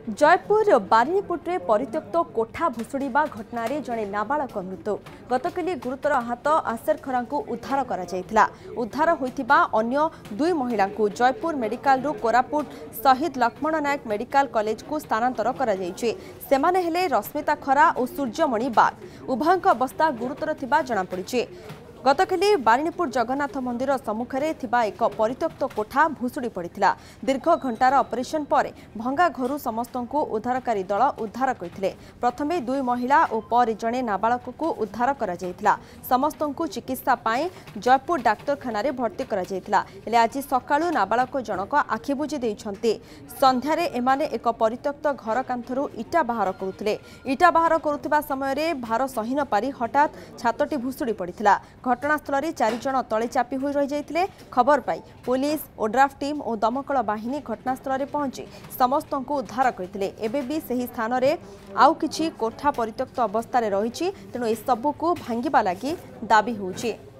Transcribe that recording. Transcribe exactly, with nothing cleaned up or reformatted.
जयपुर बारिनीपुट्रे परित्यक्त कोठा भुशुड़ा घटन जड़े नाबालक मृत्यु गतकाली गुरुतर आहत आसेर खरा को उद्धार करा उद्धार होइथिबा अन्य दुई महिला को जयपुर मेडिकल रु कोरापुट शहीद लक्ष्मण नायक मेडिकल कॉलेज को स्थानांतर करा जायछि। सेमाने हेले रश्मिता खरा और सूर्यमणि बाग उभयଙ୍କ अवस्था गुरुतर थिबा जणा पड़िछि। गतकाली बारिनीपुर जगन्नाथ मंदिर सम्मुखें एक परित्यक्त कोठा भुशुड़ी पड़ा। दीर्घ घंटार ऑपरेशन पर भंगा घर समस्त को उद्धारकारी दल उद्धार करते। प्रथमे दुई महिला और पर जड़े नाबालक को उद्धार करा जायतिला। समस्त को चिकित्सा पाई जयपुर डाक्तरखाना भर्ती करा जायतिला। हेले आज सकाळु नाबालक जनक आखि बुझी देइछन्ते। संध्यारे एमाने एक परित्यक्त घर कांथरु इटा बाहर करुथिले। इटा बाहर करुथिबा समय भार सही न पारी हठात छातटी भुशुड़ी पड़िथिला। घटनास्थल में चार जन तले चापी हो रही जाते। खबर पाई पुलिस ओड्राफ टीम और दमकल बाहिनी घटनास्थल में पहुंची समस्त को उद्धार करते। एवं भी सही स्थान में आउ किछि कोठा परित्यक्त अवस्था रही तेणु ए सबू को भांगिबा लागि दाबी होउछि।